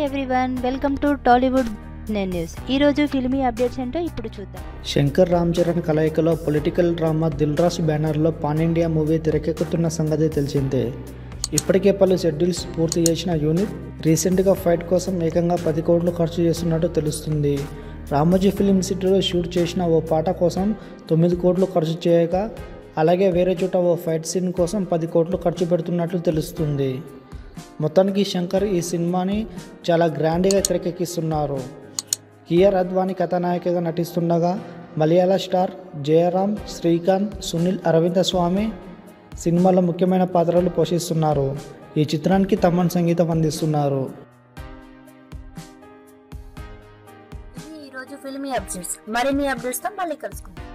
Everyone, welcome to Tollywood news. ఈరోజు filmy updates ఏంటో ఇప్పుడు చూద్దాం. శంకర్ రామ్ చరణ్ కలయికలో పొలిటికల్ డ్రామా దిల్ రాజు బ్యానర్లో పాన్ ఇండియా మూవీ తెరకెక్కుతున్న సంగతి తెలిసిందే. ఇప్పటికే పలు షెడ్యూల్స్ పూర్తి చేసిన యూనిట్ రీసెంట్గా ఫైట్ కోసం ఏకంగా 10 కోట్లు ఖర్చు చేస్తున్నట్టు తెలుస్తుంది. రామోజీ ఫిలిం సిటీలో షూట్ చేసిన ఓ పాట కోసం 9 కోట్లు ఖర్చు చేయగా, అలాగే వేరే చోట ఓ ఫైట్ సీన్ కోసం 10 కోట్లు ఖర్చు పెడుతున్నట్లు తెలుస్తుంది. మొత్తానికి శంకర్ ఈ సినిమాని చాలా గ్రాండ్గా తెరకెక్కిస్తున్నారు. కియారా అద్వానీ కథానాయికగా నటిస్తుండగా మలయాళ స్టార్ జయరామ్, శ్రీకాంత్, సునీల్ అరవింద స్వామి సినిమాలో ముఖ్యమైన పాత్రలు పోషిస్తున్నారు. ఈ చిత్రానికి తమన్ సంగీతం అందిస్తున్నారు. ఈరోజు ఫిల్మీ అప్డేట్స్. మరిన్ని అప్డేట్స్తో మళ్ళీ కలుసుకుందాం.